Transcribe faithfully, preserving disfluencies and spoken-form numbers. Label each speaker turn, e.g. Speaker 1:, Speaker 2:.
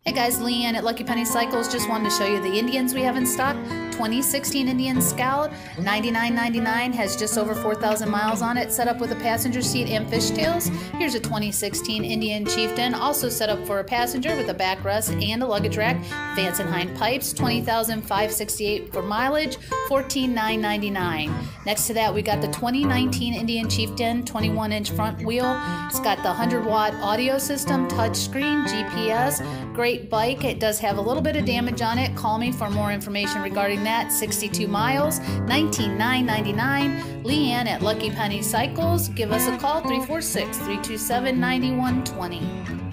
Speaker 1: Hey guys, Leanne at Lucky Penny Cycles. Just wanted to show you the Indians we have in stock. twenty sixteen Indian Scout, ninety-nine ninety-nine, has just over four thousand miles on it, set up with a passenger seat and fishtails. Here's a twenty sixteen Indian Chieftain, also set up for a passenger with a backrest and a luggage rack. Vance and Hine pipes, twenty thousand five hundred sixty-eight for mileage, fourteen thousand nine hundred ninety-nine. Next to that, we got the twenty nineteen Indian Chieftain, twenty-one inch front wheel. It's got the one hundred watt audio system, touch screen, G P S. Great bike. It does have a little bit of damage on it. Call me for more information regarding that. sixty-two miles, nineteen thousand nine hundred ninety-nine. Leanne at Lucky Penny Cycles. Give us a call, three four six, three two seven, nine one two zero.